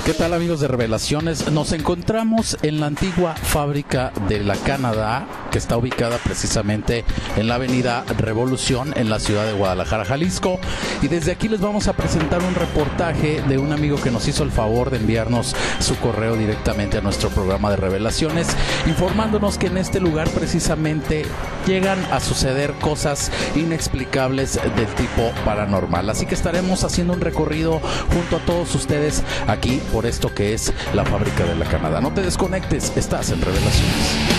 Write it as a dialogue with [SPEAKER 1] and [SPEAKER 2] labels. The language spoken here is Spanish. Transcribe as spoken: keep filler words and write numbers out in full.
[SPEAKER 1] ¿Qué tal, amigos de Revelaciones? Nos encontramos en la antigua fábrica de la Canadá, que está ubicada precisamente en la avenida Revolución, en la ciudad de Guadalajara, Jalisco. Y desde aquí les vamos a presentar un reportaje de un amigo que nos hizo el favor de enviarnos su correo directamente a nuestro programa de Revelaciones, informándonos que en este lugar precisamente llegan a suceder cosas inexplicables del tipo paranormal. Así que estaremos haciendo un recorrido junto a todos ustedes aquí por esto que es la fábrica de la Canadá. No te desconectes, estás en Revelaciones.